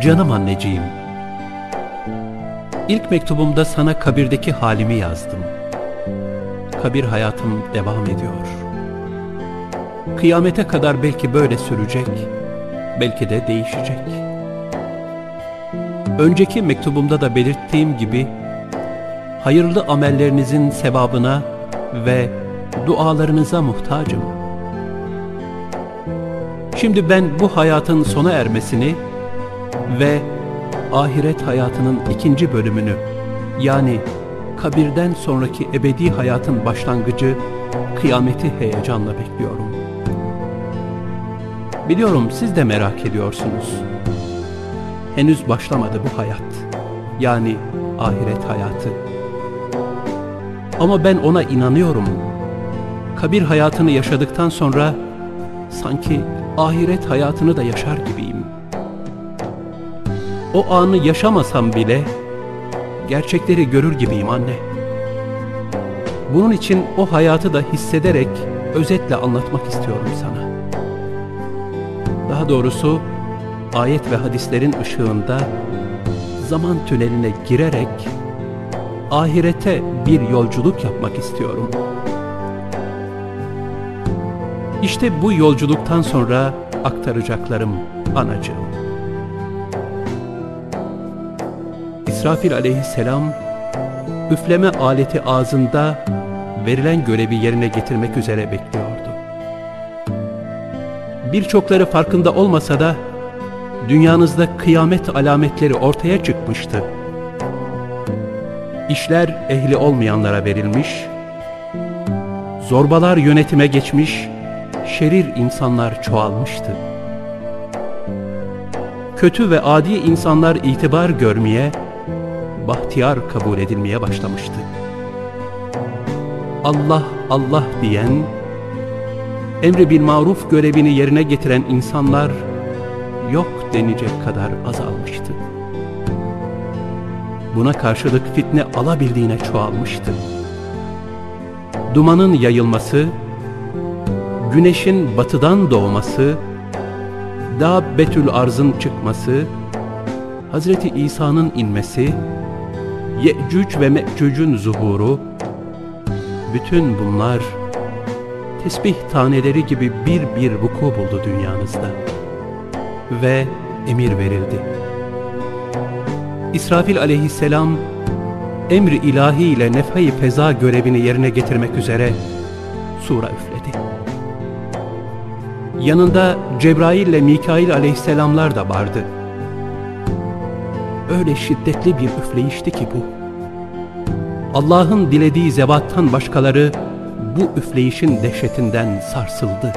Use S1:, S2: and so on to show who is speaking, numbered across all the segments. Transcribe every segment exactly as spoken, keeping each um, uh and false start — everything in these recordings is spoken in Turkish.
S1: Canım anneciğim, ilk mektubumda sana kabirdeki halimi yazdım. Kabir hayatım devam ediyor. Kıyamete kadar belki böyle sürecek, belki de değişecek. Önceki mektubumda da belirttiğim gibi, hayırlı amellerinizin sevabına ve dualarınıza muhtacım. Şimdi ben bu hayatın sona ermesini ve ahiret hayatının ikinci bölümünü, yani kabirden sonraki ebedi hayatın başlangıcı, kıyameti heyecanla bekliyorum. Biliyorum siz de merak ediyorsunuz. Henüz başlamadı bu hayat, yani ahiret hayatı. Ama ben ona inanıyorum. Kabir hayatını yaşadıktan sonra sanki ahiret hayatını da yaşar gibiyim. O anı yaşamasam bile gerçekleri görür gibiyim anne. Bunun için o hayatı da hissederek özetle anlatmak istiyorum sana. Daha doğrusu ayet ve hadislerin ışığında zaman tüneline girerek ahirete bir yolculuk yapmak istiyorum. İşte bu yolculuktan sonra aktaracaklarım anacığım. İsrafil aleyhisselam üfleme aleti ağzında verilen görevi yerine getirmek üzere bekliyordu. Birçokları farkında olmasa da dünyanızda kıyamet alametleri ortaya çıkmıştı. İşler ehli olmayanlara verilmiş, zorbalar yönetime geçmiş, şerir insanlar çoğalmıştı. Kötü ve adi insanlar itibar görmeye, bahtiyar kabul edilmeye başlamıştı. Allah Allah diyen, emri bil maruf görevini yerine getiren insanlar yok denecek kadar azalmıştı. Buna karşılık fitne alabildiğine çoğalmıştı. Dumanın yayılması, güneşin batıdan doğması, Dâbbetül Arz'ın çıkması, Hazreti İsa'nın inmesi, Ye'cüc ve Me'cüc'ün zuhuru, bütün bunlar tesbih taneleri gibi bir bir vuku buldu dünyanızda. Ve emir verildi. İsrafil aleyhisselam emri ilahi ile nefha-i feza görevini yerine getirmek üzere sura üfledi. Yanında Cebrail ile Mikail aleyhisselamlar da vardı. Öyle şiddetli bir üfleyişti ki bu. Allah'ın dilediği zevattan başkaları bu üfleyişin dehşetinden sarsıldı.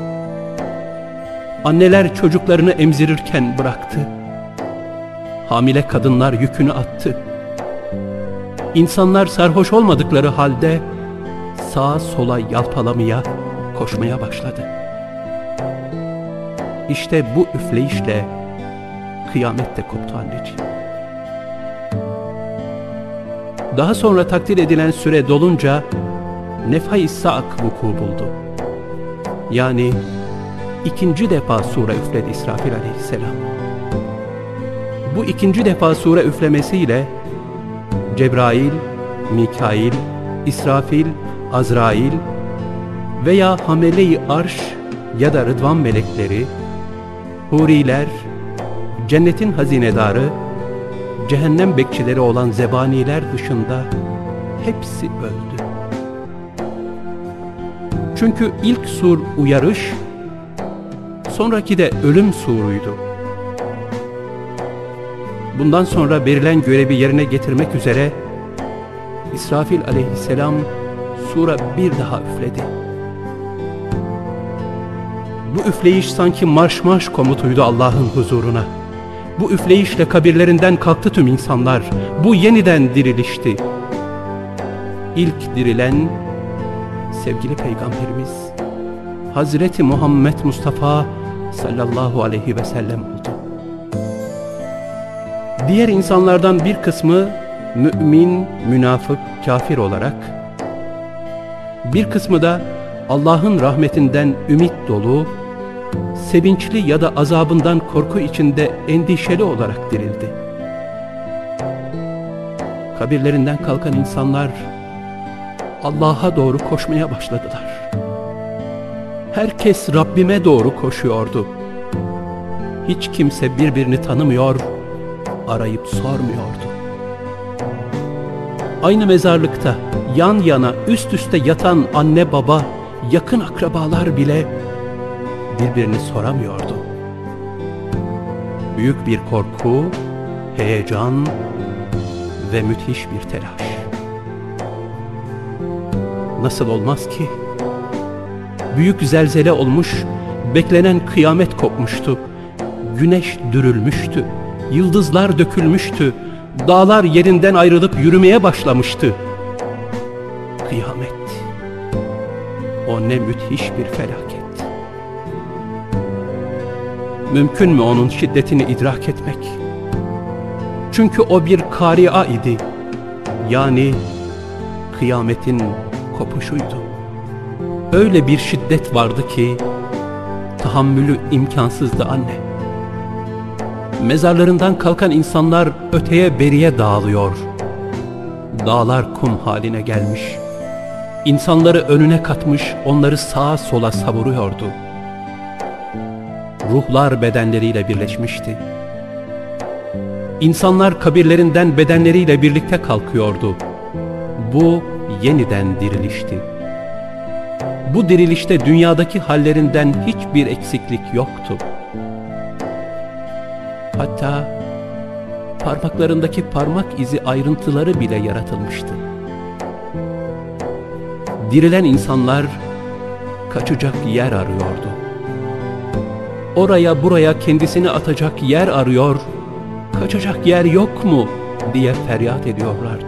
S1: Anneler çocuklarını emzirirken bıraktı. Hamile kadınlar yükünü attı. İnsanlar sarhoş olmadıkları halde sağa sola yalpalamaya, koşmaya başladı. İşte bu üfleyişle kıyamet de koptu anneciğim. Daha sonra takdir edilen süre dolunca nefha-i sa'k vuku buldu. Yani ikinci defa sure üfledi İsrafil aleyhisselam. Bu ikinci defa sure üflemesiyle Cebrail, Mikail, İsrafil, Azrail veya Hamele-i Arş ya da Rıdvan melekleri, huriler, cennetin hazinedarı, cehennem bekçileri olan zebaniler dışında hepsi öldü. Çünkü ilk sur uyarış, sonraki de ölüm suruydu. Bundan sonra verilen görevi yerine getirmek üzere İsrafil aleyhisselam sura bir daha üfledi. Bu üfleyiş sanki marş marş komutuydu Allah'ın huzuruna. Bu üfleyişle kabirlerinden kalktı tüm insanlar. Bu yeniden dirilişti. İlk dirilen sevgili Peygamberimiz Hazreti Muhammed Mustafa sallallahu aleyhi ve sellem oldu. Diğer insanlardan bir kısmı mümin, münafık, kafir olarak, bir kısmı da Allah'ın rahmetinden ümit dolu, sevinçli ya da azabından korku içinde endişeli olarak dirildi. Kabirlerinden kalkan insanlar Allah'a doğru koşmaya başladılar. Herkes Rabbime doğru koşuyordu. Hiç kimse birbirini tanımıyor, arayıp sormuyordu. Aynı mezarlıkta yan yana üst üste yatan anne baba, yakın akrabalar bile birbirini soramıyordu. Büyük bir korku, heyecan ve müthiş bir telaş. Nasıl olmaz ki? Büyük zelzele olmuş, beklenen kıyamet kopmuştu. Güneş dürülmüştü, yıldızlar dökülmüştü, dağlar yerinden ayrılıp yürümeye başlamıştı. Kıyamet. O ne müthiş bir felaket. Mümkün mü onun şiddetini idrak etmek? Çünkü o bir kâria idi. Yani kıyametin kopuşuydu. Öyle bir şiddet vardı ki tahammülü imkansızdı anne. Mezarlarından kalkan insanlar öteye beriye dağılıyor. Dağlar kum haline gelmiş. İnsanları önüne katmış, onları sağa sola savuruyordu. Ruhlar bedenleriyle birleşmişti. İnsanlar kabirlerinden bedenleriyle birlikte kalkıyordu. Bu yeniden dirilişti. Bu dirilişte dünyadaki hallerinden hiçbir eksiklik yoktu. Hatta parmaklarındaki parmak izi ayrıntıları bile yaratılmıştı. Dirilen insanlar kaçacak yer arıyordu. Oraya buraya kendisini atacak yer arıyor, kaçacak yer yok mu diye feryat ediyorlardı.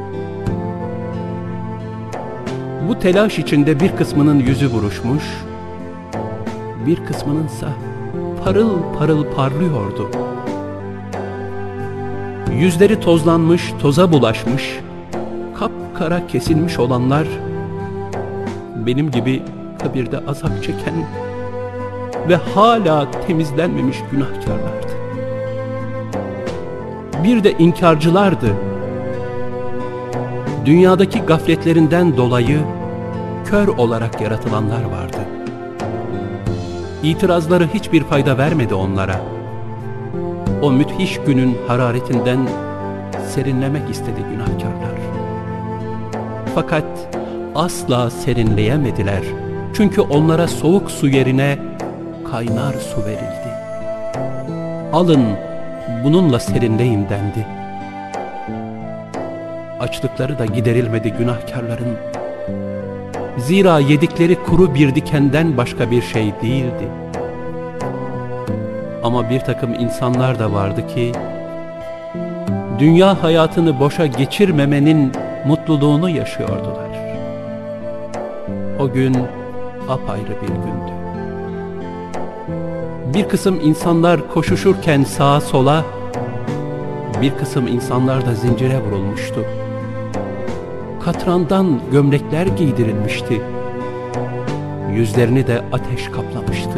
S1: Bu telaş içinde bir kısmının yüzü buruşmuş, bir kısmınınsa parıl parıl parlıyordu. Yüzleri tozlanmış, toza bulaşmış, kapkara kesilmiş olanlar, benim gibi kabirde azap çeken ve hala temizlenmemiş günahkarlardı. Bir de inkarcılardı. Dünyadaki gafletlerinden dolayı kör olarak yaratılanlar vardı. İtirazları hiçbir fayda vermedi onlara. O müthiş günün hararetinden serinlemek istedi günahkarlar. Fakat asla serinleyemediler. Çünkü onlara soğuk su yerine kaynar su verildi. Alın, bununla serinleyin dendi. Açlıkları da giderilmedi günahkarların. Zira yedikleri kuru bir dikenden başka bir şey değildi. Ama bir takım insanlar da vardı ki, dünya hayatını boşa geçirmemenin mutluluğunu yaşıyordular. O gün apayrı bir gündü. Bir kısım insanlar koşuşurken sağa sola, bir kısım insanlar da zincire vurulmuştu. Katrandan gömlekler giydirilmişti. Yüzlerini de ateş kaplamıştı.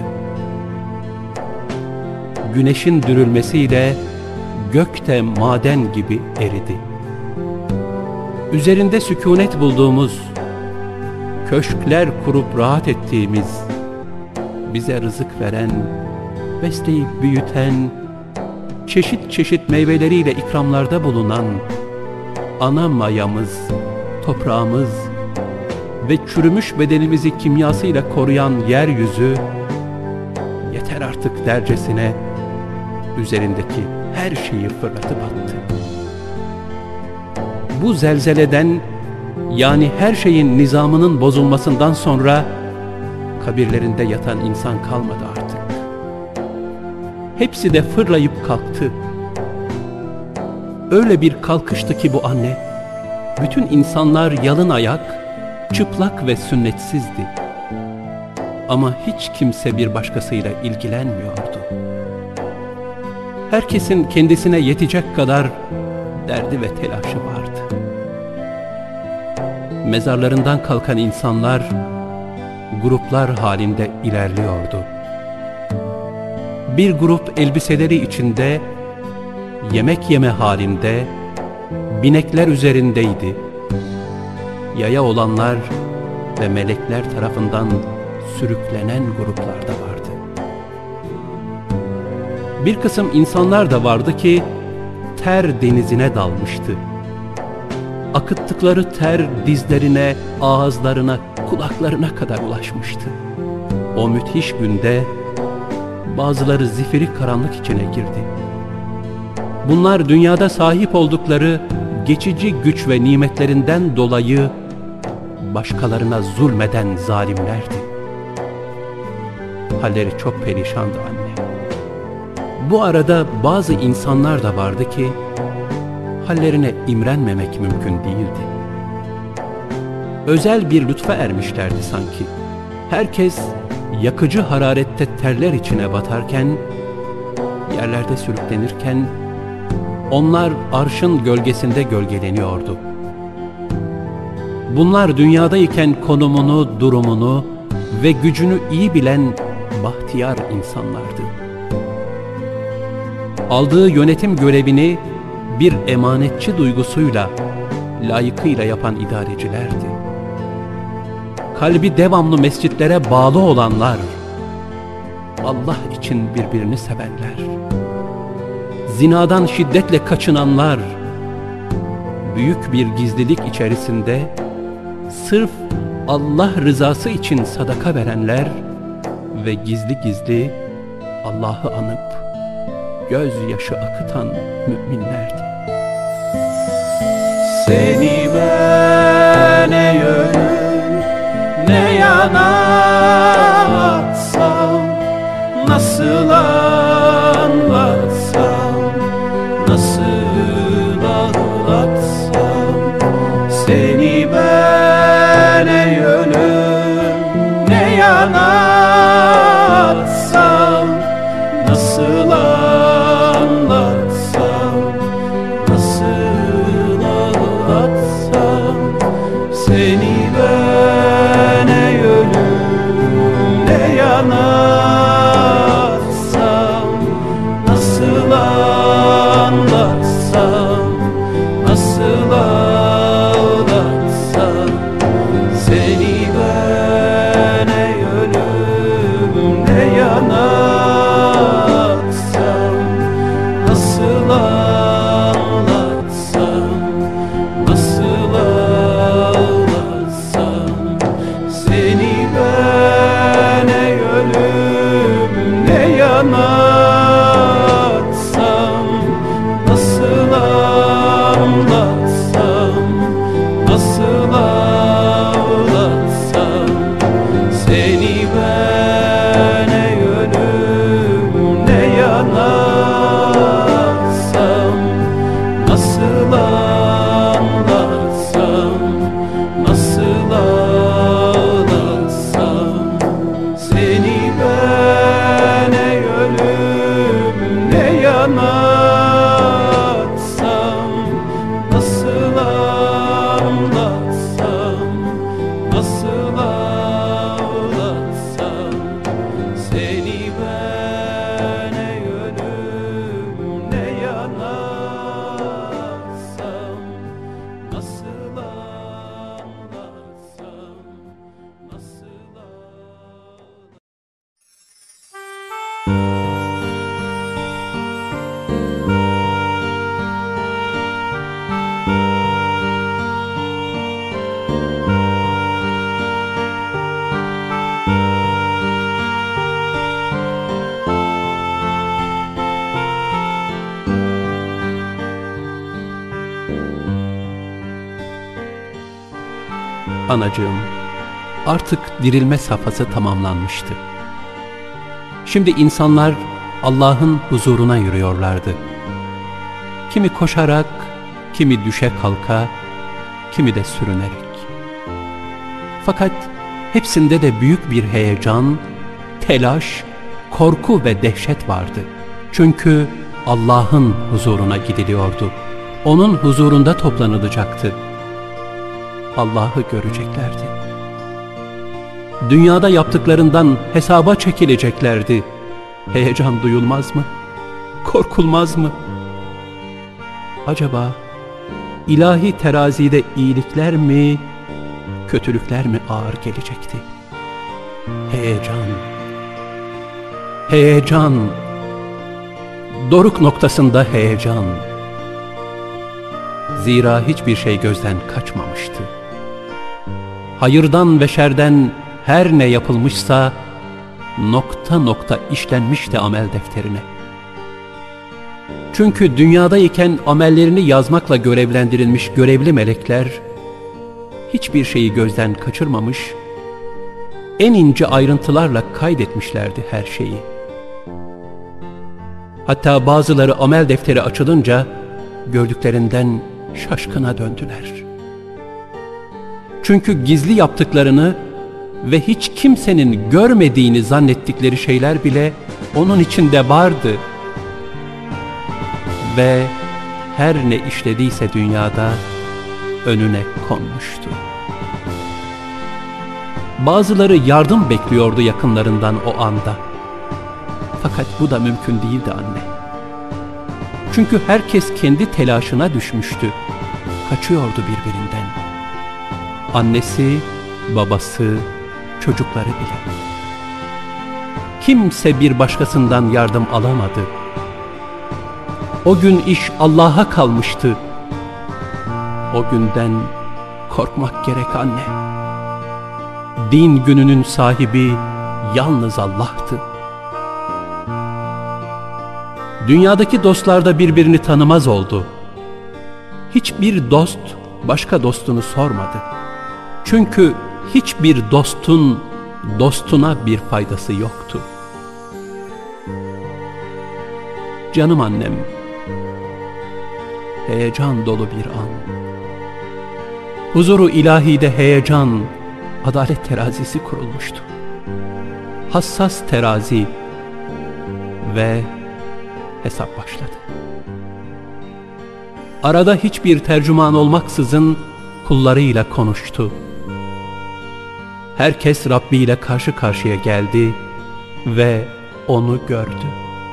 S1: Güneşin dürülmesiyle gökte maden gibi eridi. Üzerinde sükûnet bulduğumuz, köşkler kurup rahat ettiğimiz, bize rızık veren, besleyip büyüten, çeşit çeşit meyveleriyle ikramlarda bulunan ana mayamız, toprağımız ve çürümüş bedenimizi kimyasıyla koruyan yeryüzü, yeter artık dercesine üzerindeki her şeyi fırlatıp attı. Bu zelzeleden, yani her şeyin nizamının bozulmasından sonra kabirlerinde yatan insan kalmadı artık. Hepsi de fırlayıp kalktı. Öyle bir kalkıştı ki bu anne, bütün insanlar yalın ayak, çıplak ve sünnetsizdi. Ama hiç kimse bir başkasıyla ilgilenmiyordu. Herkesin kendisine yetecek kadar derdi ve telaşı vardı. Mezarlarından kalkan insanlar gruplar halinde ilerliyordu. bir grup elbiseleri içinde, yemek yeme halinde, binekler üzerindeydi. Yaya olanlar ve melekler tarafından sürüklenen gruplar da vardı. Bir kısım insanlar da vardı ki ter denizine dalmıştı. Akıttıkları ter dizlerine, ağızlarına, kulaklarına kadar ulaşmıştı. O müthiş günde bazıları zifiri karanlık içine girdi. Bunlar dünyada sahip oldukları geçici güç ve nimetlerinden dolayı başkalarına zulmeden zalimlerdi. Halleri çok perişandı anne. Bu arada bazı insanlar da vardı ki hallerine imrenmemek mümkün değildi. Özel bir lütfa ermişlerdi sanki. Herkes yakıcı hararette terler içine batarken, yerlerde sürüklenirken, onlar arşın gölgesinde gölgeleniyordu. Bunlar dünyadayken konumunu, durumunu ve gücünü iyi bilen bahtiyar insanlardı. Aldığı yönetim görevini bir emanetçi duygusuyla, layıkıyla yapan idarecilerdi. Kalbi devamlı mescitlere bağlı olanlar, Allah için birbirini sevenler, zinadan şiddetle kaçınanlar, büyük bir gizlilik içerisinde sırf Allah rızası için sadaka verenler ve gizli gizli Allah'ı anıp gözyaşı akıtan müminlerdi.
S2: Seni ben ne yönüm ne yana atsam, nasıl anlatsam, nasıl ağlatsam, seni ben ne yönüm ne yana atsam, nasıl anlatsam, nasıl ağlatsam, seni ben ne yönüm ne yana atsam, nasıl anlatsam, nasıl ağlatsam, seni ben ne yönüm ne yana atsam, nasıl anlatsam, nasıl ağlatsam, seni ben ne yönüm ne yana atsam, nasıl anlatsam, nasıl ağlatsam, seni ben ne yönüm ne yana atsam, nasıl anlatsam, nasıl ağlatsam, seni ben ne yönüm ne yana atsam, nasıl anlatsam, nasıl ağlatsam, seni ben ne yönüm ne yana atsam, nasıl anlatsam, nasıl
S1: Anacığım, artık dirilme safhası tamamlanmıştı. Şimdi insanlar Allah'ın huzuruna yürüyorlardı. Kimi koşarak, kimi düşe kalka, kimi de sürünerek. Fakat hepsinde de büyük bir heyecan, telaş, korku ve dehşet vardı. Çünkü Allah'ın huzuruna gidiliyordu. Onun huzurunda toplanılacaktı. Allah'ı göreceklerdi. Dünyada yaptıklarından hesaba çekileceklerdi. heyecan duyulmaz mı? Korkulmaz mı? Acaba ilahi terazide iyilikler mi, kötülükler mi ağır gelecekti? Heyecan, heyecan, doruk noktasında heyecan. Zira hiçbir şey gözden kaçmamıştı. Hayırdan ve şerden her ne yapılmışsa nokta nokta işlenmişti amel defterine. Çünkü dünyadayken amellerini yazmakla görevlendirilmiş görevli melekler hiçbir şeyi gözden kaçırmamış, en ince ayrıntılarla kaydetmişlerdi her şeyi. Hatta bazıları amel defteri açılınca gördüklerinden şaşkına döndüler. Çünkü gizli yaptıklarını ve hiç kimsenin görmediğini zannettikleri şeyler bile onun içinde vardı. Ve her ne işlediyse dünyada önüne konmuştu. Bazıları yardım bekliyordu yakınlarından o anda. Fakat bu da mümkün değildi anne. Çünkü herkes kendi telaşına düşmüştü. Kaçıyordu birbirinden. Annesi, babası, çocukları bile. Kimse bir başkasından yardım alamadı. O gün iş Allah'a kalmıştı. O günden korkmak gerek anne. Din gününün sahibi yalnız Allah'tı. Dünyadaki dostlar da birbirini tanımaz oldu. Hiçbir dost başka dostunu sormadı. Çünkü hiçbir dostun dostuna bir faydası yoktu. Canım annem, heyecan dolu bir an. Huzuru ilahide heyecan, adalet terazisi kurulmuştu. Hassas terazi ve hesap başladı. Arada hiçbir tercüman olmaksızın kullarıyla konuştu. Herkes Rabbi ile karşı karşıya geldi ve onu gördü.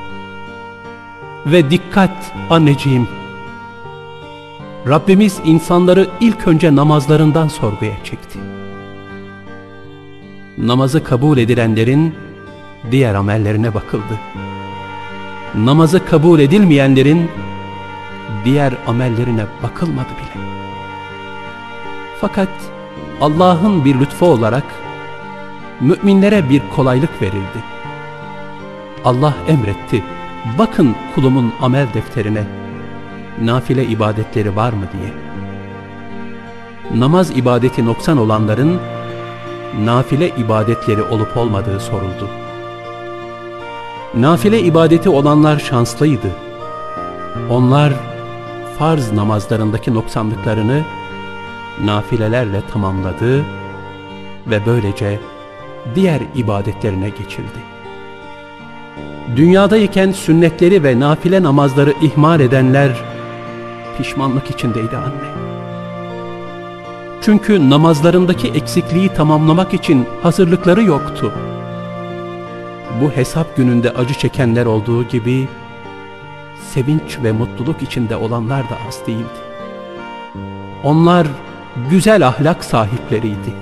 S1: Ve dikkat anneciğim! Rabbimiz insanları ilk önce namazlarından sorguya çekti. Namazı kabul edilenlerin diğer amellerine bakıldı. Namazı kabul edilmeyenlerin diğer amellerine bakılmadı bile. Fakat Allah'ın bir lütfu olarak müminlere bir kolaylık verildi. Allah emretti, bakın kulumun amel defterine, nafile ibadetleri var mı diye. Namaz ibadeti noksan olanların nafile ibadetleri olup olmadığı soruldu. Nafile ibadeti olanlar şanslıydı. Onlar farz namazlarındaki noksanlıklarını nafilelerle tamamladı ve böylece diğer ibadetlerine geçildi. Dünyadayken sünnetleri ve nafile namazları ihmal edenler pişmanlık içindeydi anne. Çünkü namazlarındaki eksikliği tamamlamak için hazırlıkları yoktu. Bu hesap gününde acı çekenler olduğu gibi sevinç ve mutluluk içinde olanlar da az değildi. Onlar güzel ahlak sahipleriydi.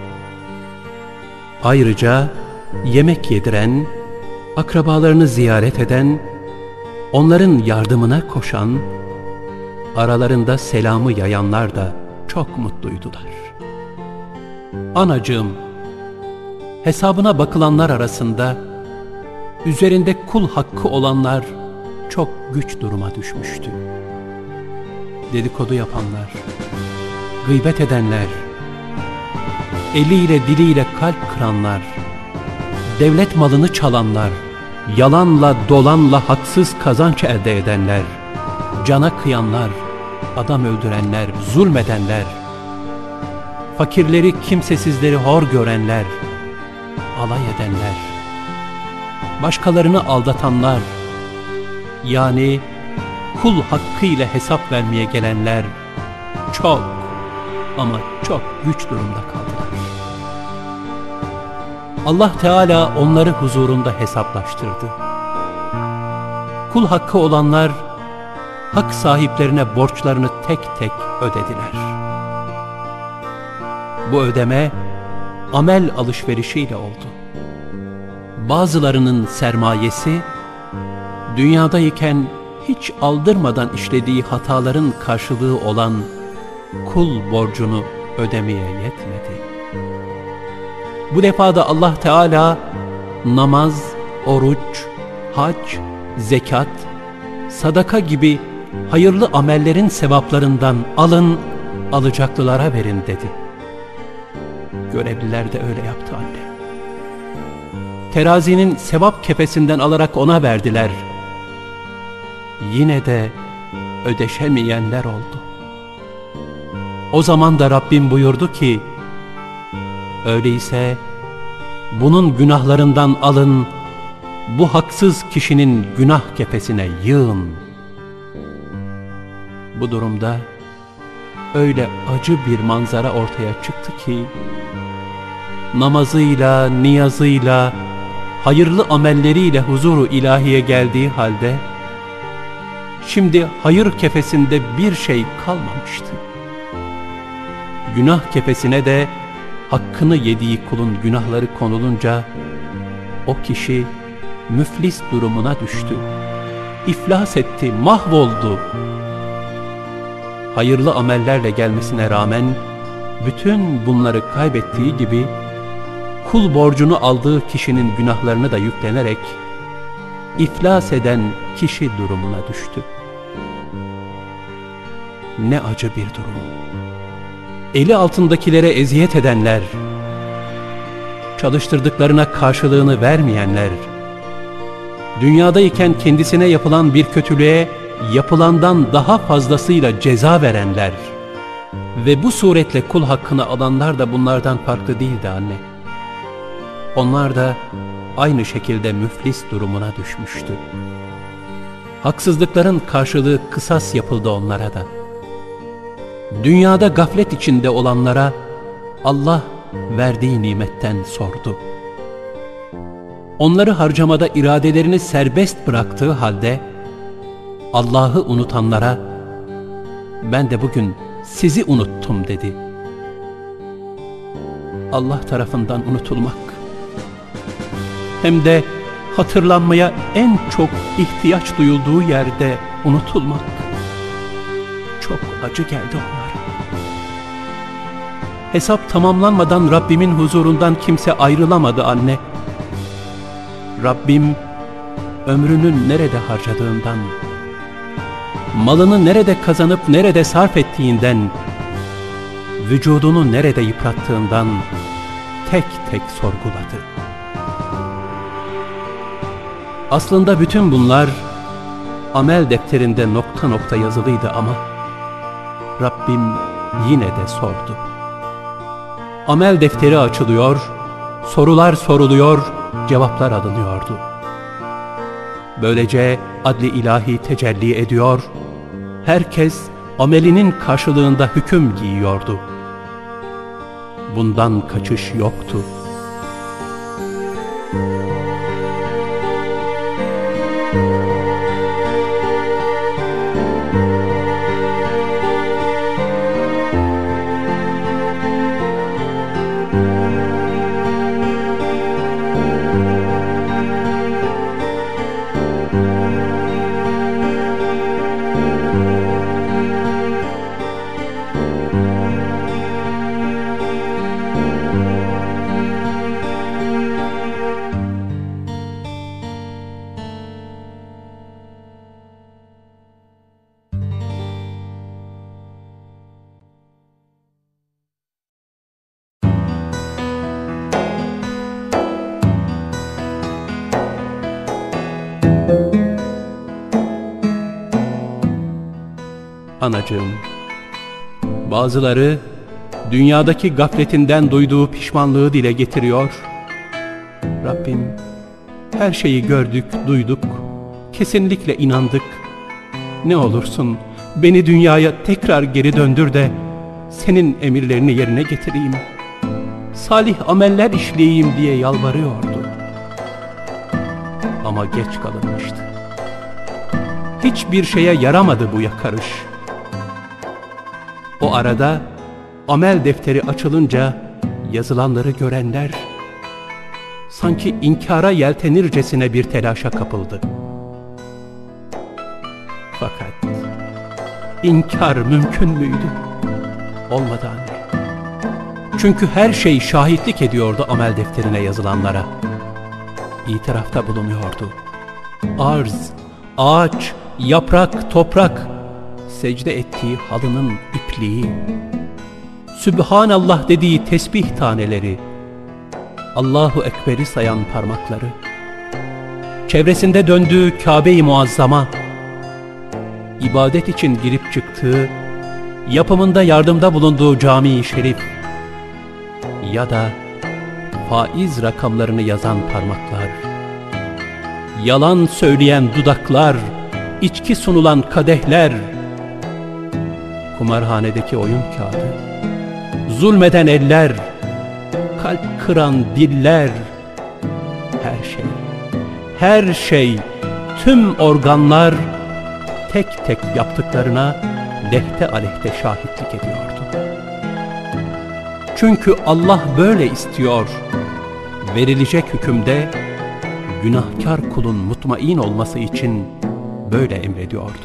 S1: Ayrıca yemek yediren, akrabalarını ziyaret eden, onların yardımına koşan, aralarında selamı yayanlar da çok mutluydular. Anacığım, hesabına bakılanlar arasında üzerinde kul hakkı olanlar çok güç duruma düşmüştü. Dedikodu yapanlar, gıybet edenler, eliyle diliyle kalp kıranlar, devlet malını çalanlar, yalanla dolanla haksız kazanç elde edenler, cana kıyanlar, adam öldürenler, zulmedenler, fakirleri kimsesizleri hor görenler, alay edenler, başkalarını aldatanlar, yani kul hakkıyla hesap vermeye gelenler çok ama çok güç durumda kaldılar. Allah Teala onları huzurunda hesaplaştırdı. kul hakkı olanlar, hak sahiplerine borçlarını tek tek ödediler. Bu ödeme, amel alışverişiyle oldu. Bazılarının sermayesi, dünyadayken hiç aldırmadan işlediği hataların karşılığı olan kul borcunu ödemeye yetmedi. Bu defa da Allah Teala namaz, oruç, hac, zekat, sadaka gibi hayırlı amellerin sevaplarından alın, alacaklılara verin dedi. Görevliler de öyle yaptı anne. Terazinin sevap kefesinden alarak ona verdiler. Yine de ödeşemeyenler oldu. O zaman da Rabbim buyurdu ki, öyleyse bunun günahlarından alın, bu haksız kişinin günah kefesine yığın. Bu durumda öyle acı bir manzara ortaya çıktı ki, namazıyla, niyazıyla, hayırlı amelleriyle huzuru ilahiye geldiği halde, şimdi hayır kefesinde bir şey kalmamıştı. Günah kefesine de hakkını yediği kulun günahları konulunca, o kişi müflis durumuna düştü. İflas etti, mahvoldu. Hayırlı amellerle gelmesine rağmen, bütün bunları kaybettiği gibi, kul borcunu aldığı kişinin günahlarını da yüklenerek, iflas eden kişi durumuna düştü. Ne acı bir durum. Eli altındakilere eziyet edenler, çalıştırdıklarına karşılığını vermeyenler, dünyadayken kendisine yapılan bir kötülüğe yapılandan daha fazlasıyla ceza verenler ve bu suretle kul hakkını alanlar da bunlardan farklı değildi anne. Onlar da aynı şekilde müflis durumuna düşmüştü. Haksızlıkların karşılığı kısas yapıldı onlara da. Dünyada gaflet içinde olanlara Allah verdiği nimetten sordu. Onları harcamada iradelerini serbest bıraktığı halde, Allah'ı unutanlara, ben de bugün sizi unuttum dedi. Allah tarafından unutulmak, hem de hatırlanmaya en çok ihtiyaç duyulduğu yerde unutulmak, çok acı geldi onlara. Hesap tamamlanmadan Rabbimin huzurundan kimse ayrılamadı anne. Rabbim ömrünün nerede harcadığından, malını nerede kazanıp nerede sarf ettiğinden, vücudunu nerede yıprattığından tek tek sorguladı. Aslında bütün bunlar amel defterinde nokta nokta yazılıydı ama Rabbim yine de sordu. Amel defteri açılıyor, sorular soruluyor, cevaplar alınıyordu. Böylece adli ilahi tecelli ediyor, herkes amelinin karşılığında hüküm giyiyordu. Bundan kaçış yoktu. Anacığım, bazıları dünyadaki gafletinden duyduğu pişmanlığı dile getiriyor. Rabbim, her şeyi gördük, duyduk, kesinlikle inandık. Ne olursun beni dünyaya tekrar geri döndür de senin emirlerini yerine getireyim, salih ameller işleyeyim diye yalvarıyordu. Ama geç kalınmıştı. hiçbir şeye yaramadı bu yakarış. O arada amel defteri açılınca yazılanları görenler sanki inkara yeltenircesine bir telaşa kapıldı. Fakat inkar mümkün müydü? Olmadı anne. Çünkü her şey şahitlik ediyordu amel defterine yazılanlara. İtirafta bulunuyordu. Arz, ağaç, yaprak, toprak, secde ettiği halının ipliği, Sübhanallah dediği tesbih taneleri, Allahu Ekber'i sayan parmakları, çevresinde döndüğü Kabe-i Muazzama, ibadet için girip çıktığı, yapımında yardımda bulunduğu Cami-i Şerif ya da faiz rakamlarını yazan parmaklar, yalan söyleyen dudaklar, içki sunulan kadehler, kumarhanedeki oyun kağıdı, zulmeden eller, kalp kıran diller, her şey, her şey, tüm organlar tek tek yaptıklarına lehte aleyhte şahitlik ediyordu. Çünkü Allah böyle istiyor. Verilecek hükümde günahkar kulun mutmain olması için böyle emrediyordu.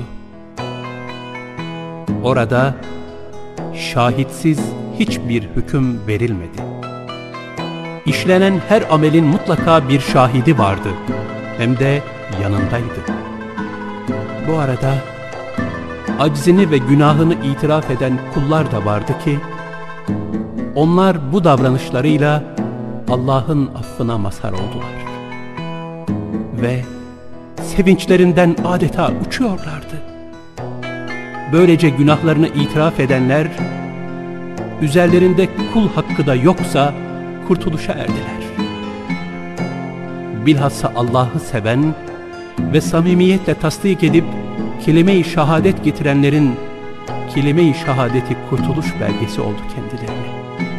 S1: Orada şahitsiz hiçbir hüküm verilmedi. İşlenen her amelin mutlaka bir şahidi vardı, hem de yanındaydı. Bu arada aczini ve günahını itiraf eden kullar da vardı ki, onlar bu davranışlarıyla Allah'ın affına mazhar oldular. Ve sevinçlerinden adeta uçuyorlardı. Böylece günahlarını itiraf edenler, üzerlerinde kul hakkı da yoksa kurtuluşa erdiler. Bilhassa Allah'ı seven ve samimiyetle tasdik edip kelime-i şehadet getirenlerin kelime-i şehadeti kurtuluş belgesi oldu kendilerine.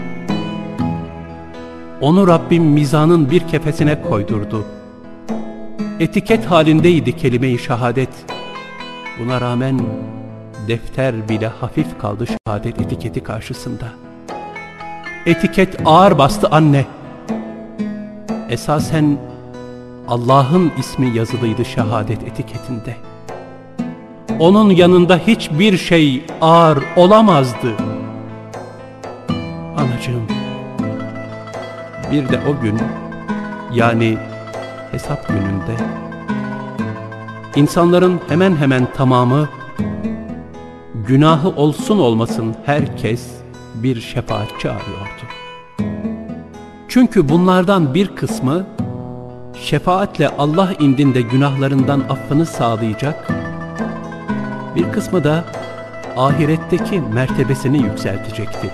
S1: Onu Rabbim mizanın bir kefesine koydurdu. Etiket halindeydi kelime-i şehadet. Buna rağmen defter bile hafif kaldı şehadet etiketi karşısında. Etiket ağır bastı anne. Esasen Allah'ın ismi yazılıydı şehadet etiketinde. Onun yanında hiçbir şey ağır olamazdı. Anacığım, bir de o gün, yani hesap gününde, insanların hemen hemen tamamı, günahı olsun olmasın herkes bir şefaatçi arıyordu. Çünkü bunlardan bir kısmı, şefaatle Allah indinde günahlarından affını sağlayacak, bir kısmı da ahiretteki mertebesini yükseltecekti.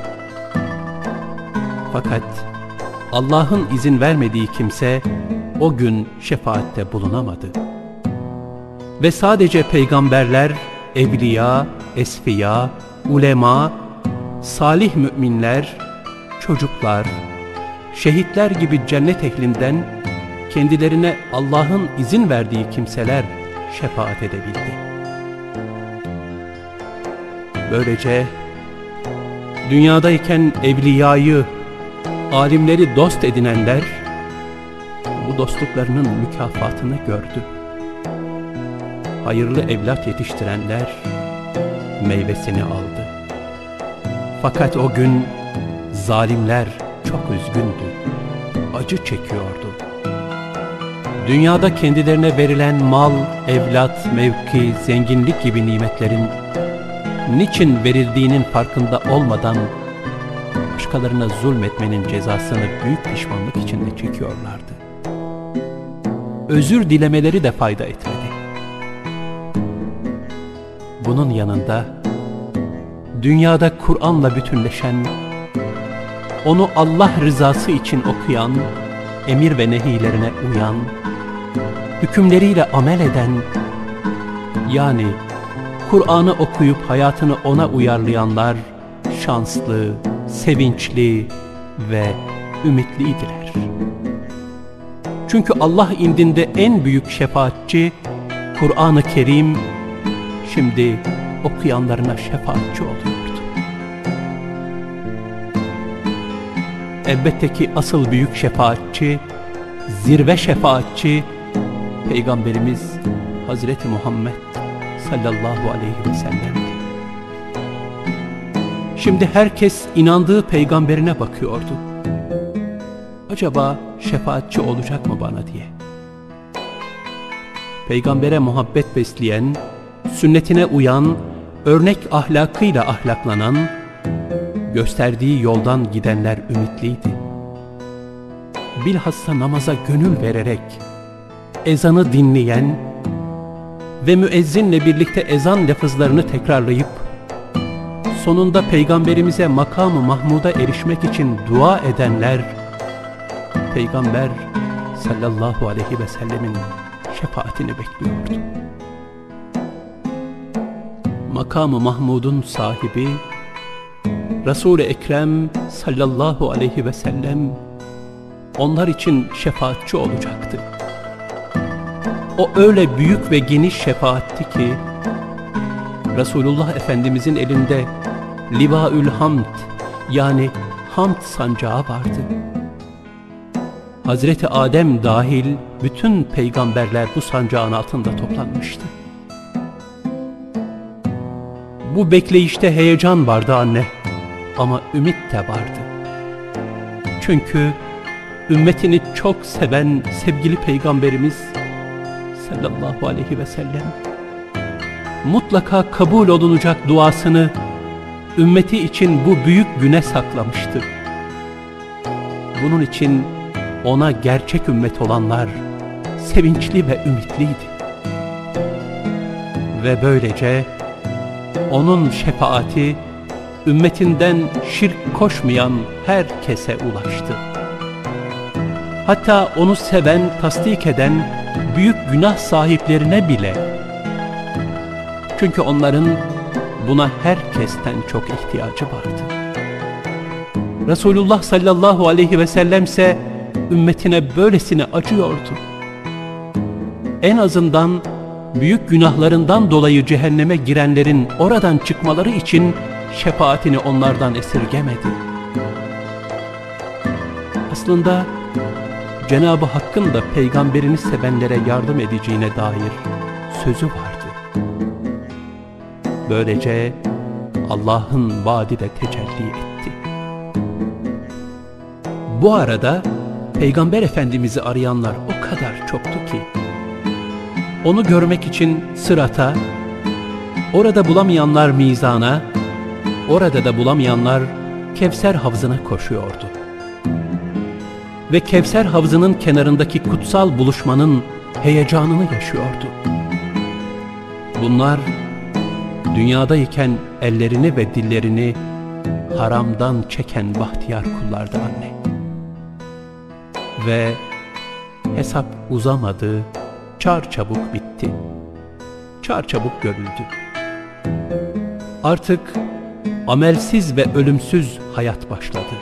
S1: Fakat Allah'ın izin vermediği kimse o gün şefaatte bulunamadı. Ve sadece peygamberler, evliya, esfiya, ulema, salih müminler, çocuklar, şehitler gibi cennet ehlinden kendilerine Allah'ın izin verdiği kimseler şefaat edebildi. Böylece dünyadayken evliyayı, alimleri dost edinenler bu dostluklarının mükafatını gördü. Hayırlı evlat yetiştirenler meyvesini aldı. Fakat o gün zalimler çok üzgündü, acı çekiyordu. Dünyada kendilerine verilen mal, evlat, mevki, zenginlik gibi nimetlerin niçin verildiğinin farkında olmadan başkalarına zulmetmenin cezasını büyük pişmanlık içinde çekiyorlardı. Özür dilemeleri de fayda etmedi. Bunun yanında dünyada Kur'an'la bütünleşen, onu Allah rızası için okuyan, emir ve nehilerine uyan, hükümleriyle amel eden, yani Kur'an'ı okuyup hayatını ona uyarlayanlar şanslı, sevinçli ve ümitliydiler. Çünkü Allah indinde en büyük şefaatçi Kur'an-ı Kerim şimdi okuyanlarına şefaatçi oluyordu. Elbette ki asıl büyük şefaatçi, zirve şefaatçi Peygamberimiz Hazreti Muhammed sallallahu aleyhi ve sellem'di. Şimdi herkes inandığı peygamberine bakıyordu. Acaba şefaatçi olacak mı bana diye. Peygambere muhabbet besleyen, sünnetine uyan, örnek ahlakıyla ahlaklanan, gösterdiği yoldan gidenler ümitliydi. Bilhassa namaza gönül vererek, ezanı dinleyen ve müezzinle birlikte ezan lafızlarını tekrarlayıp, sonunda Peygamberimize makam-ı Mahmud'a erişmek için dua edenler, Peygamber sallallahu aleyhi ve sellemin şefaatini bekliyordu. Makam-ı Mahmud'un sahibi, Resul-i Ekrem sallallahu aleyhi ve sellem, onlar için şefaatçi olacaktı. O öyle büyük ve geniş şefaatti ki, Resulullah Efendimizin elinde Livaül Hamd, yani hamd sancağı vardı. Hazreti Adem dahil bütün peygamberler bu sancağın altında toplanmıştı. Bu bekleyişte heyecan vardı anne, ama ümit de vardı. Çünkü ümmetini çok seven sevgili Peygamberimiz sallallahu aleyhi ve sellem mutlaka kabul olunacak duasını ümmeti için bu büyük güne saklamıştı. Bunun için ona gerçek ümmet olanlar sevinçli ve ümitliydi. Ve böylece onun şefaati ümmetinden şirk koşmayan herkese ulaştı. Hatta onu seven, tasdik eden büyük günah sahiplerine bile. Çünkü onların buna herkesten çok ihtiyacı vardı. Resulullah sallallahu aleyhi ve sellem ise ümmetine böylesine acıyordu. En azından büyük günahlarından dolayı cehenneme girenlerin oradan çıkmaları için şefaatini onlardan esirgemedi. Aslında Cenab-ı Hakk'ın da peygamberini sevenlere yardım edeceğine dair sözü vardı. Böylece Allah'ın vaadi de tecelli etti. Bu arada Peygamber Efendimiz'i arayanlar o kadar çoktu ki, onu görmek için Sırat'a, orada bulamayanlar mizana, orada da bulamayanlar Kevser havzına koşuyordu. Ve Kevser havzının kenarındaki kutsal buluşmanın heyecanını yaşıyordu. Bunlar dünyadayken ellerini ve dillerini haramdan çeken bahtiyar kullardı anne. Ve hesap uzamadı, çarçabuk bitti. Çarçabuk görüldü. Artık amelsiz ve ölümsüz hayat başladı.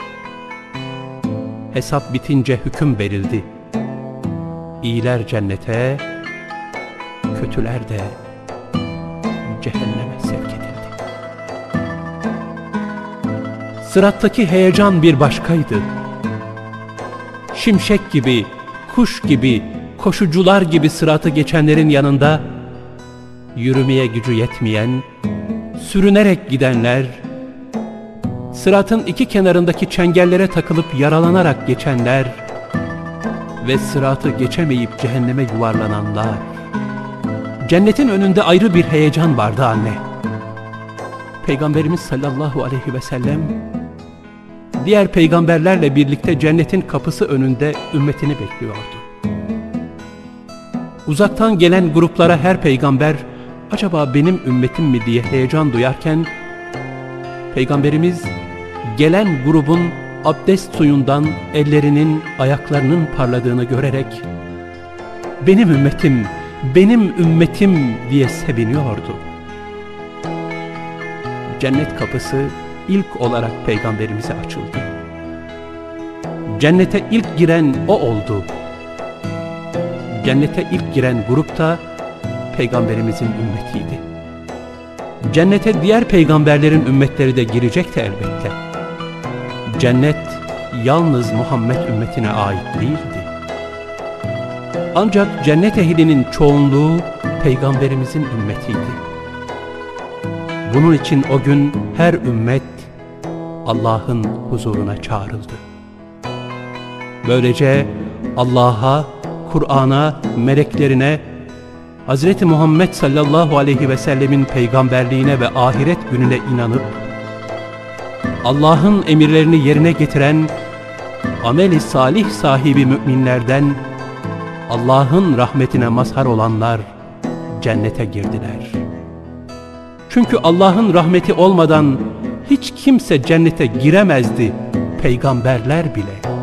S1: Hesap bitince hüküm verildi. İyiler cennete, kötüler de cehenneme sevk edildi. Sırattaki heyecan bir başkaydı. Şimşek gibi, kuş gibi, koşucular gibi sıratı geçenlerin yanında yürümeye gücü yetmeyen, sürünerek gidenler, sıratın iki kenarındaki çengellere takılıp yaralanarak geçenler ve sıratı geçemeyip cehenneme yuvarlananlar. Cennetin önünde ayrı bir heyecan vardı anne. Peygamberimiz sallallahu aleyhi ve sellem diğer peygamberlerle birlikte cennetin kapısı önünde ümmetini bekliyordu. Uzaktan gelen gruplara her peygamber acaba benim ümmetim mi diye heyecan duyarken, Peygamberimiz gelen grubun abdest suyundan ellerinin, ayaklarının parladığını görerek benim ümmetim, benim ümmetim diye seviniyordu. Cennet kapısı ilk olarak Peygamberimize açıldı. Cennete ilk giren o oldu. Cennete ilk giren grup da Peygamberimizin ümmetiydi. Cennete diğer peygamberlerin ümmetleri de girecekti elbette. Cennet yalnız Muhammed ümmetine ait değildi. Ancak cennet ehlinin çoğunluğu peygamberimizin ümmetiydi. Bunun için o gün her ümmet Allah'ın huzuruna çağrıldı. Böylece Allah'a, Kur'an'a, meleklerine, Hazreti Muhammed sallallahu aleyhi ve sellemin peygamberliğine ve ahiret gününe inanıp Allah'ın emirlerini yerine getiren amel-i salih sahibi müminlerden Allah'ın rahmetine mazhar olanlar cennete girdiler. Çünkü Allah'ın rahmeti olmadan hiç kimse cennete giremezdi, peygamberler bile.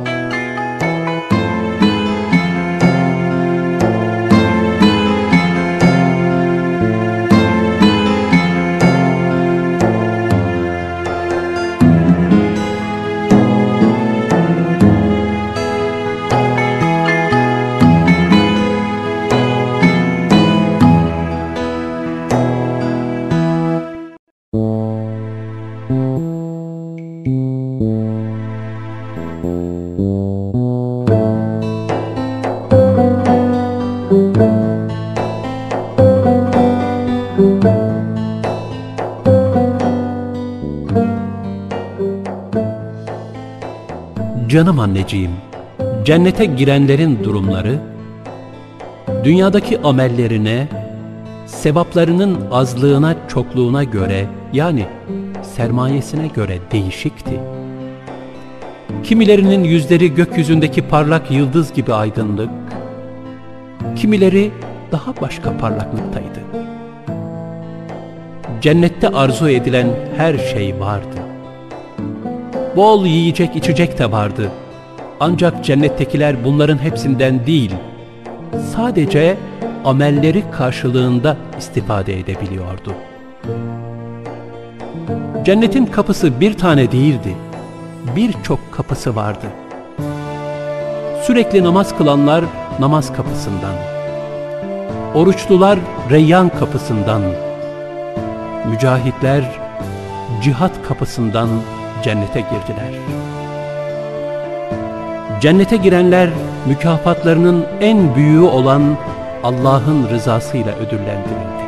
S1: Canım anneciğim, cennete girenlerin durumları, dünyadaki amellerine, sevaplarının azlığına çokluğuna göre, yani sermayesine göre değişikti. Kimilerinin yüzleri gökyüzündeki parlak yıldız gibi aydınlık, kimileri daha başka parlaklıktaydı. Cennette arzu edilen her şey vardı. Bol yiyecek içecek de vardı. Ancak cennettekiler bunların hepsinden değil, sadece amelleri karşılığında istifade edebiliyordu. Cennetin kapısı bir tane değildi, birçok kapısı vardı. Sürekli namaz kılanlar namaz kapısından, oruçlular Reyyan kapısından, mücahitler cihat kapısından cennete girdiler. Cennete girenler mükafatlarının en büyüğü olan Allah'ın rızasıyla ödüllendirildi.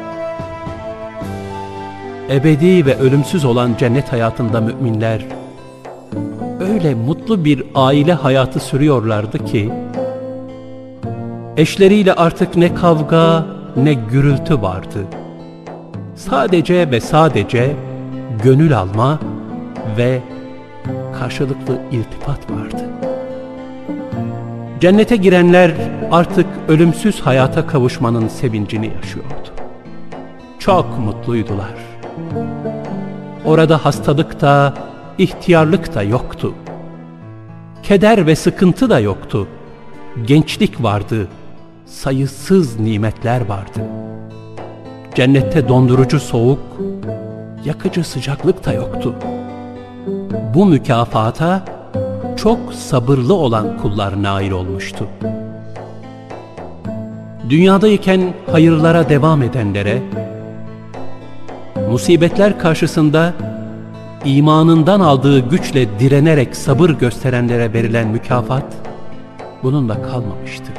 S1: Ebedi ve ölümsüz olan cennet hayatında müminler öyle mutlu bir aile hayatı sürüyorlardı ki eşleriyle artık ne kavga ne gürültü vardı. Sadece ve sadece gönül alma ve karşılıklı iltifat vardı. Cennete girenler artık ölümsüz hayata kavuşmanın sevincini yaşıyordu. Çok mutluydular. Orada hastalık da, ihtiyarlık da yoktu. Keder ve sıkıntı da yoktu. Gençlik vardı, sayısız nimetler vardı. Cennette dondurucu soğuk, yakıcı sıcaklık da yoktu. Bu mükafata çok sabırlı olan kullar nail olmuştu. Dünyadayken hayırlara devam edenlere, musibetler karşısında imanından aldığı güçle direnerek sabır gösterenlere verilen mükafat bununla kalmamıştı.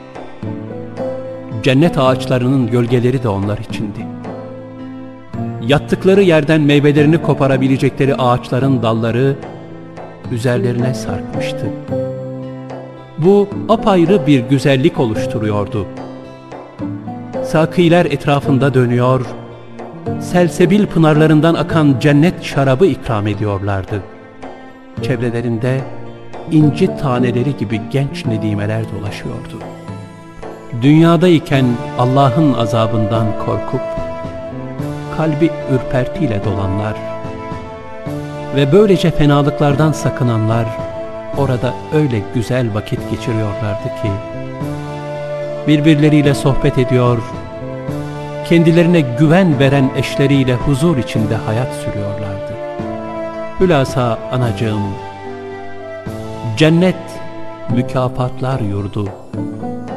S1: Cennet ağaçlarının gölgeleri de onlar içindi. Yattıkları yerden meyvelerini koparabilecekleri ağaçların dalları üzerlerine sarkmıştı. Bu apayrı bir güzellik oluşturuyordu. Sakiler etrafında dönüyor, selsebil pınarlarından akan cennet şarabı ikram ediyorlardı. Çevrelerinde inci taneleri gibi genç nedimeler dolaşıyordu. Dünyadayken Allah'ın azabından korkup, kalbi ürpertiyle dolanlar ve böylece fenalıklardan sakınanlar orada öyle güzel vakit geçiriyorlardı ki, birbirleriyle sohbet ediyor, kendilerine güven veren eşleriyle huzur içinde hayat sürüyorlardı. Hülasa anacığım, cennet mükafatlar yurdu,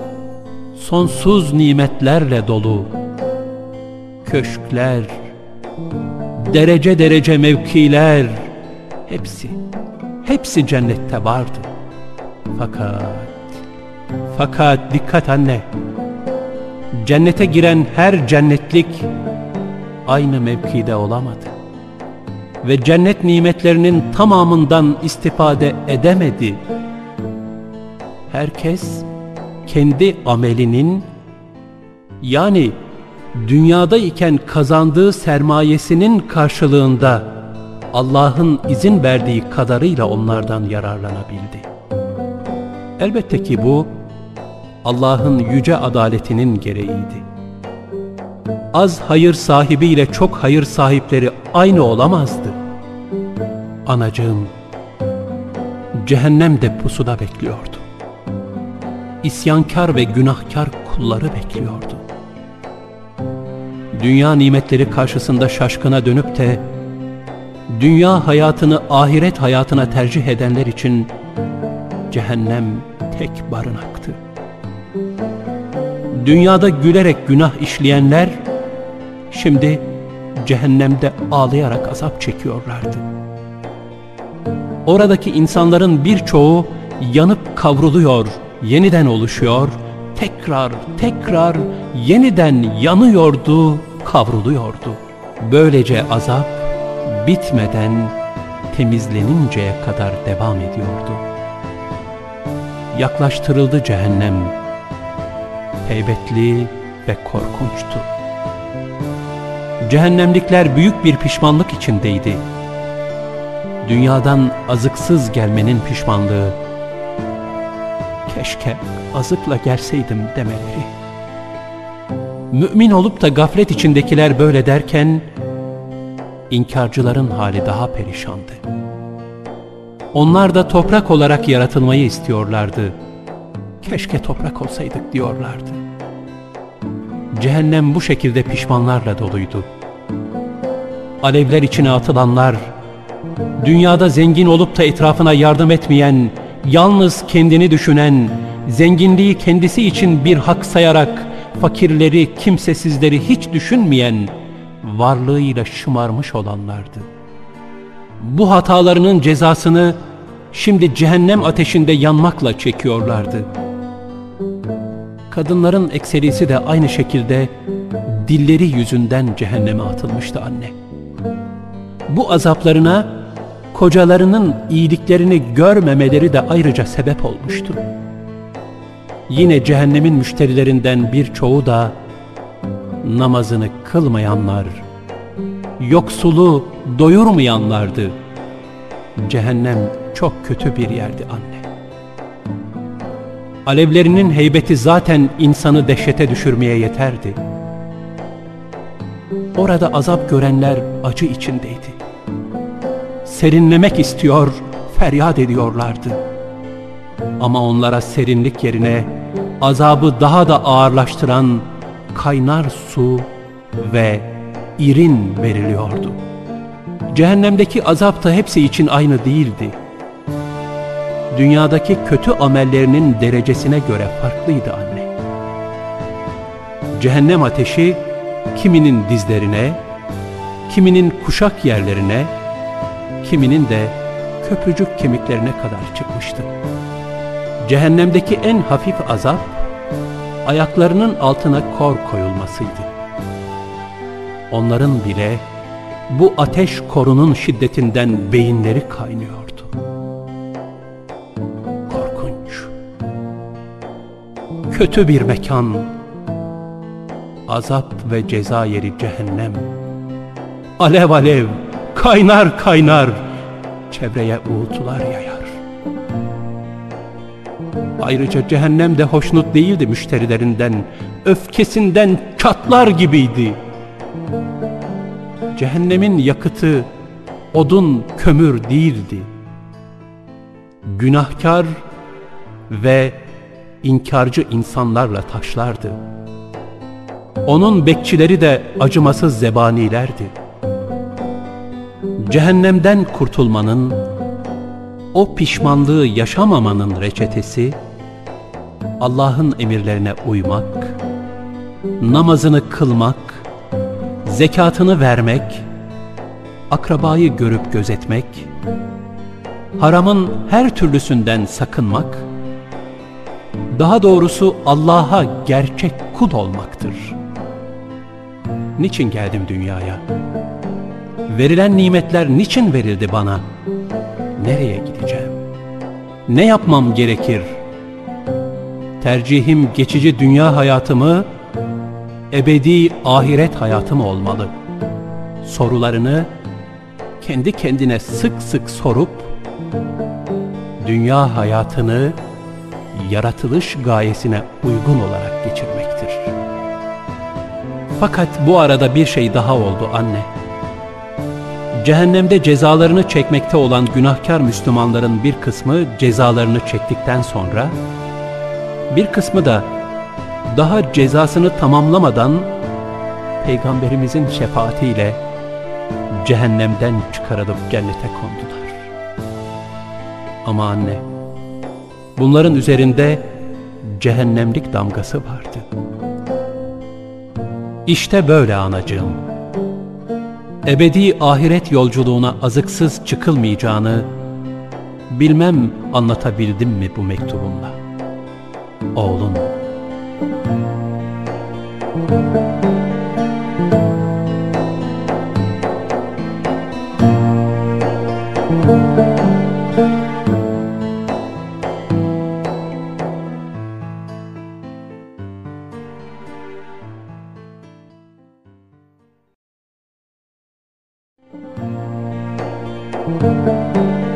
S1: sonsuz nimetlerle dolu, köşkler, derece derece mevkiler, hepsi, hepsi cennette vardı. Fakat, fakat dikkat anne, cennete giren her cennetlik aynı mevkide olamadı. Ve cennet nimetlerinin tamamından istifade edemedi. Herkes kendi amelinin, yani dünyadayken kazandığı sermayesinin karşılığında Allah'ın izin verdiği kadarıyla onlardan yararlanabildi. Elbette ki bu Allah'ın yüce adaletinin gereğiydi. Az hayır sahibiyle çok hayır sahipleri aynı olamazdı. Anacığım, cehennemde pusuda bekliyordu. İsyankar ve günahkar kulları bekliyordu. Dünya nimetleri karşısında şaşkına dönüp de dünya hayatını ahiret hayatına tercih edenler için cehennem tek barınaktı. Dünyada gülerek günah işleyenler şimdi cehennemde ağlayarak azap çekiyorlardı. Oradaki insanların birçoğu yanıp kavruluyor, yeniden oluşuyor, tekrar tekrar yeniden yanıyordu, kavruluyordu. Böylece azap bitmeden temizleninceye kadar devam ediyordu. Yaklaştırıldı cehennem, heybetli ve korkunçtu. Cehennemlikler büyük bir pişmanlık içindeydi. Dünyadan azıksız gelmenin pişmanlığı, keşke azıkla gelseydim demeleri. Mümin olup da gaflet içindekiler böyle derken, inkarcıların hali daha perişandı. Onlar da toprak olarak yaratılmayı istiyorlardı. Keşke toprak olsaydık diyorlardı. Cehennem bu şekilde pişmanlarla doluydu. Alevler içine atılanlar, dünyada zengin olup da etrafına yardım etmeyen, yalnız kendini düşünen, zenginliği kendisi için bir hak sayarak fakirleri, kimsesizleri hiç düşünmeyen, varlığıyla şımarmış olanlardı. Bu hatalarının cezasını şimdi cehennem ateşinde yanmakla çekiyorlardı. Kadınların ekserisi de aynı şekilde dilleri yüzünden cehenneme atılmıştı anne. Bu azaplarına kocalarının iyiliklerini görmemeleri de ayrıca sebep olmuştu. Yine cehennemin müşterilerinden birçoğu da namazını kılmayanlar, yoksulu doyurmayanlardı. Cehennem çok kötü bir yerdi anne. Alevlerinin heybeti zaten insanı dehşete düşürmeye yeterdi. Orada azap görenler acı içindeydi. Serinlemek istiyor, feryat ediyorlardı. Ama onlara serinlik yerine azabı daha da ağırlaştıran kaynar su ve irin veriliyordu. Cehennemdeki azap da hepsi için aynı değildi. Dünyadaki kötü amellerinin derecesine göre farklıydı anne. Cehennem ateşi kiminin dizlerine, kiminin kuşak yerlerine, kiminin de köprücük kemiklerine kadar çıkmıştı. Cehennemdeki en hafif azap, ayaklarının altına kor koyulmasıydı. Onların bile bu ateş korunun şiddetinden beyinleri kaynıyordu. Korkunç, kötü bir mekan, azap ve ceza yeri cehennem. Alev alev, kaynar kaynar, çevreye uğultular yayar. Ayrıca cehennem de hoşnut değildi müşterilerinden, öfkesinden çatlar gibiydi. Cehennemin yakıtı odun, kömür değildi. Günahkar ve inkarcı insanlarla taşlardı. Onun bekçileri de acımasız zebanilerdi. Cehennemden kurtulmanın, o pişmanlığı yaşamamanın reçetesi, Allah'ın emirlerine uymak, namazını kılmak, zekatını vermek, akrabayı görüp gözetmek, haramın her türlüsünden sakınmak, daha doğrusu Allah'a gerçek kul olmaktır. Niçin geldim dünyaya? Verilen nimetler niçin verildi bana? Nereye gideceğim? Ne yapmam gerekir? Tercihim geçici dünya hayatımı, ebedi ahiret hayatım olmalı. Sorularını kendi kendine sık sık sorup, dünya hayatını yaratılış gayesine uygun olarak geçirmektir. Fakat bu arada bir şey daha oldu anne. Cehennemde cezalarını çekmekte olan günahkar Müslümanların bir kısmı cezalarını çektikten sonra, bir kısmı da daha cezasını tamamlamadan Peygamberimizin şefaatiyle cehennemden çıkarılıp cennete kondular. Ama anne, bunların üzerinde cehennemlik damgası vardı. İşte böyle anacığım. Ebedi ahiret yolculuğuna azıksız çıkılmayacağını bilmem anlatabildim mi bu mektubumla? Oğlum. Thank you.